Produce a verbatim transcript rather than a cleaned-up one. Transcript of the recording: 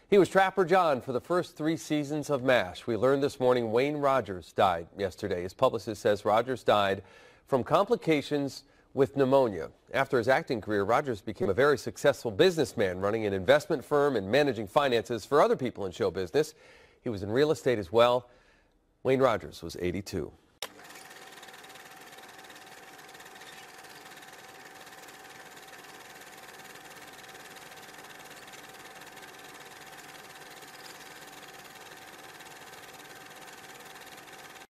He was Trapper John for the first three seasons of MASH. We learned this morning Wayne Rogers died yesterday. His publicist says Rogers died from complications with pneumonia. After his acting career, Rogers became a very successful businessman, running an investment firm and managing finances for other people in show business. He was in real estate as well. Wayne Rogers was eighty-two.